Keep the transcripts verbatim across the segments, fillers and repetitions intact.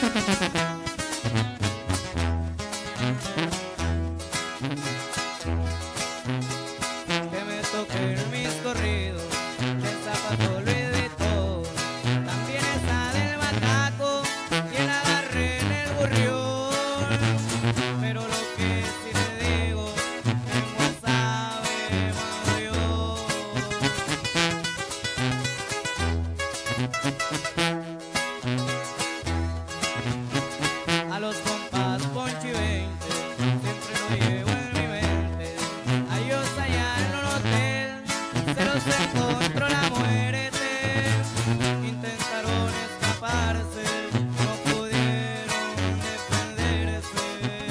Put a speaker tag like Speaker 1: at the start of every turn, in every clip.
Speaker 1: Que me toquen mis corridos del Zapato Luisito, también esa del Bataco y el agarre en el Burrión. Pero lo que sí le digo, en WhatsApp mando yo. A los compas Poncho y veinte siempre lo llevo en mi mente. A ellos allá en un hotel se los encontró la muerte. Intentaron escaparse, no pudieron defenderse.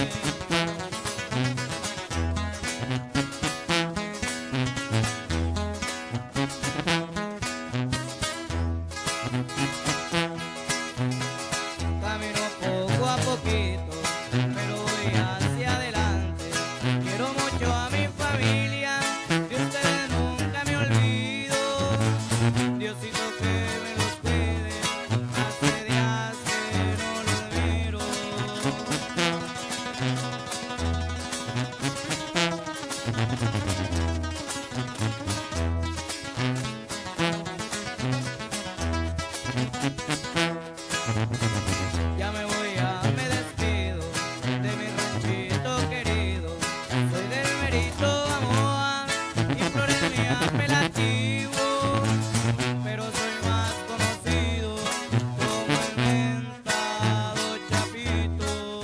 Speaker 1: Camino poco a poquito, pero voy hacia adelante. Quiero mucho a mi familia, de ustedes nunca me olvido. Diosito que me los cuide, hace de hace no los miro. Ya me voy, ya me despido de mi ranchito querido. Soy del Merito Bamoa y Flores mi apelativo, pero soy más conocido como el mentado Chapito.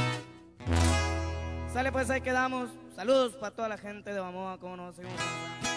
Speaker 1: Sale pues, ahí quedamos. Saludos para toda la gente de Bamoa, como nos seguimos.